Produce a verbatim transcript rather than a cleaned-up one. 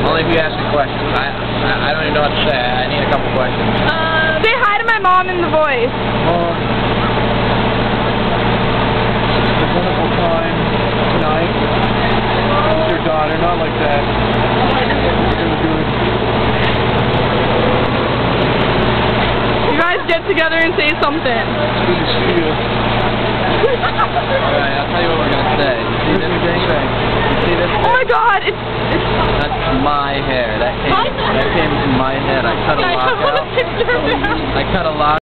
Only if you ask me questions. I, I I don't even know what to say. I need a couple questions. Uh, say hi to my mom in the voice. Mom, it's a wonderful time tonight with your daughter. Not like that. It was good. You guys get together and say something. It's good to see you. Alright, I'll tell you what we're going to say. See this thing? You see this thing? Oh my god, it's... it's That's my hair. That came, that came from my head. I cut a I lock want out. a picture of that. I cut a lock